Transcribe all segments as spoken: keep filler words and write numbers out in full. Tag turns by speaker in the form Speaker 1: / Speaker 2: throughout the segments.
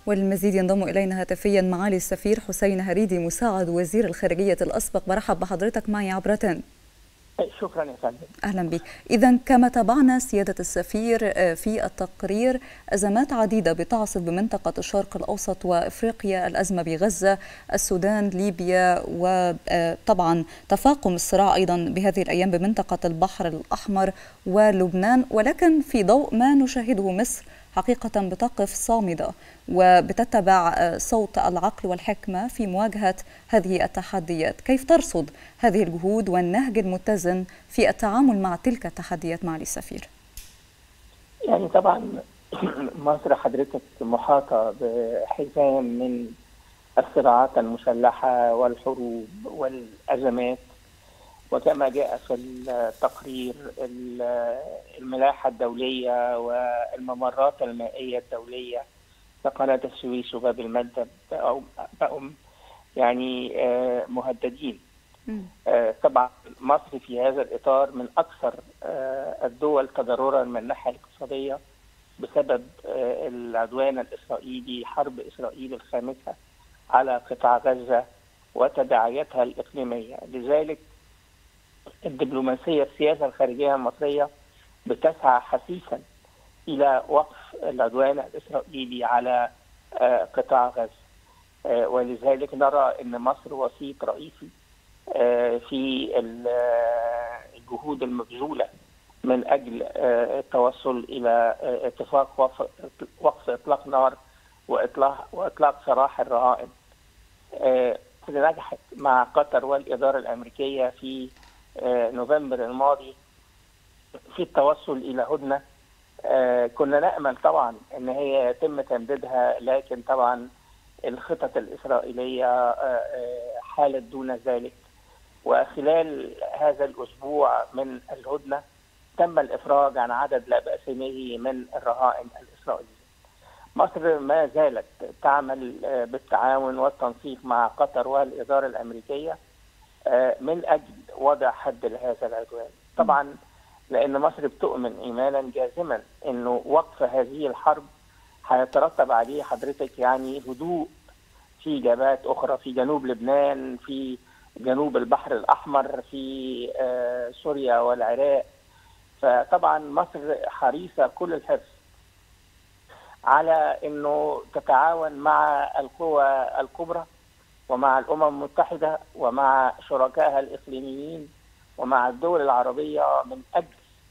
Speaker 1: والمزيد ينضم إلينا هاتفيا معالي السفير حسين هريدي مساعد وزير الخارجية الأسبق. برحب بحضرتك معي عبر تن.
Speaker 2: شكرا يا فندم.
Speaker 1: أهلا بك. إذا كما تابعنا سيادة السفير في التقرير، أزمات عديدة بتعصف بمنطقة الشرق الأوسط وإفريقيا، الأزمة بغزة، السودان، ليبيا، وطبعا تفاقم الصراع أيضا بهذه الأيام بمنطقة البحر الأحمر ولبنان. ولكن في ضوء ما نشاهده، مصر حقيقة بتقف صامدة وبتتبع صوت العقل والحكمة في مواجهة هذه التحديات. كيف ترصد هذه الجهود والنهج المتزن في التعامل مع تلك التحديات معالي السفير؟
Speaker 2: يعني طبعا مصر حضرتك محاطة بحزام من الصراعات المسلحة والحروب والأزمات، وكما جاء في التقرير الملاحة الدولية والممرات المائية الدولية كقناة السويس وباب المندب بقوا يعني مهددين. طبعا مصر في هذا الإطار من أكثر الدول تضررا من الناحية الاقتصادية بسبب العدوان الإسرائيلي، حرب إسرائيل الخامسة على قطاع غزة وتداعياتها الإقليمية. لذلك الدبلوماسية السياسة الخارجية المصرية بتسعى حثيثا إلى وقف العدوان الإسرائيلي على قطاع غزة، ولذلك نرى أن مصر وسيط رئيسي في الجهود المبذولة من أجل التوصل إلى اتفاق وقف إطلاق نار وإطلاق, وإطلاق سراح الرهائن. نجحت مع قطر والإدارة الأمريكية في نوفمبر الماضي في التوصل إلى هدنة. كنا نأمل طبعا أن هي يتم تمديدها، لكن طبعا الخطط الإسرائيلية حالت دون ذلك. وخلال هذا الأسبوع من الهدنة تم الإفراج عن عدد لا بأس به من الرهائن الإسرائيليين. مصر ما زالت تعمل بالتعاون والتنسيق مع قطر والإدارة الأمريكية من أجل وضع حد لهذا العدوان. طبعا لأن مصر بتؤمن إيمانا جازما أنه وقف هذه الحرب هيترتب عليه حضرتك يعني هدوء في جبهات أخرى، في جنوب لبنان، في جنوب البحر الأحمر، في آه سوريا والعراق. فطبعا مصر حريصة كل الحرص على أنه تتعاون مع القوى الكبرى ومع الأمم المتحدة ومع شركائها الإقليميين ومع الدول العربية من أجل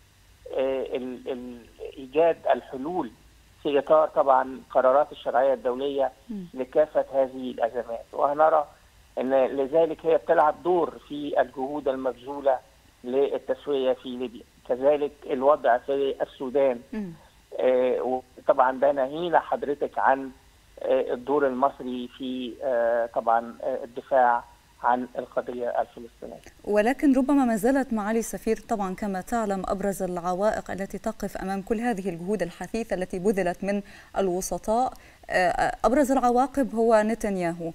Speaker 2: إيجاد الحلول في إطار طبعا قرارات الشرعية الدولية لكافة هذه الأزمات. وهنرى أن لذلك هي بتلعب دور في الجهود المبذولة للتسوية في ليبيا، كذلك الوضع في السودان. آه وطبعا ده ناهينا حضرتك عن آه الدور المصري في آه طبعا آه الدفاع عن القضية الفلسطينية.
Speaker 1: ولكن ربما ما زالت معالي السفير طبعا كما تعلم أبرز العوائق التي تقف أمام كل هذه الجهود الحثيثة التي بذلت من الوسطاء، أبرز العواقب هو نتنياهو.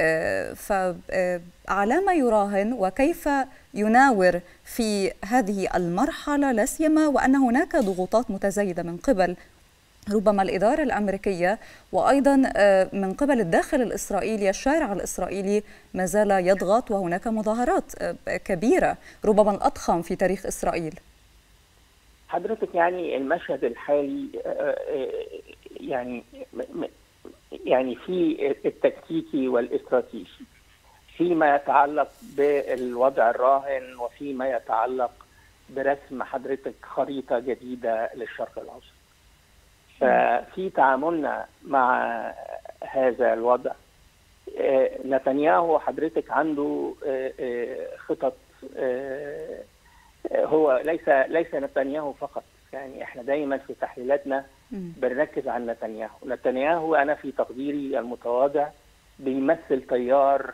Speaker 1: فعلى ما يراهن وكيف يناور في هذه المرحلة، لا سيما وأن هناك ضغوطات متزايدة من قبل ربما الإدارة الأمريكية وأيضا من قبل الداخل الإسرائيلي. الشارع الإسرائيلي ما زال يضغط وهناك مظاهرات كبيرة ربما الأضخم في تاريخ إسرائيل.
Speaker 2: حضرتك يعني المشهد الحالي يعني يعني في التكتيكي والاستراتيجي فيما يتعلق بالوضع الراهن وفيما يتعلق برسم حضرتك خريطة جديدة للشرق الأوسط. ففي تعاملنا مع هذا الوضع نتنياهو حضرتك عنده خطط. هو ليس ليس نتنياهو فقط، يعني احنا دايما في تحليلاتنا بنركز على نتنياهو. نتنياهو انا في تقديري المتواضع بيمثل تيار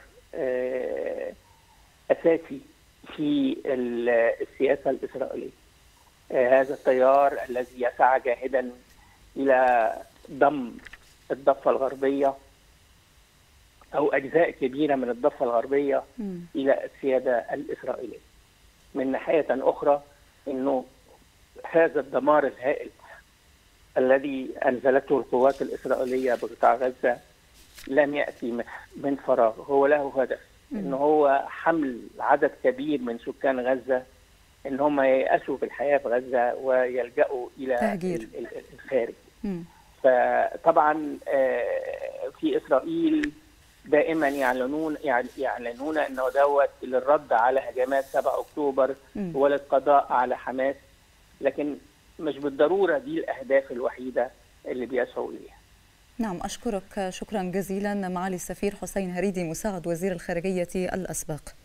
Speaker 2: اساسي في السياسة الإسرائيلية. هذا التيار الذي يسعى جاهدا إلى ضم الضفة الغربية أو أجزاء كبيرة من الضفة الغربية م. إلى السيادة الإسرائيلية. من ناحية أخرى أنه هذا الدمار الهائل الذي أنزلته القوات الإسرائيلية بقطاع غزة لم يأتي من فراغ، هو له هدف، إن هو حمل عدد كبير من سكان غزة إن هم ييأسوا في الحياة في غزة ويلجأوا إلى
Speaker 1: تهجير
Speaker 2: الخارج. م. فطبعا في إسرائيل دائما يعلنون يعلنون أنه دوت للرد على هجمات سبعة أكتوبر وللقضاء على حماس، لكن مش بالضرورة دي الأهداف الوحيدة اللي بيسعوا إليها.
Speaker 1: نعم، أشكرك شكرا جزيلا معالي السفير حسين هريدي مساعد وزير الخارجية الأسبق.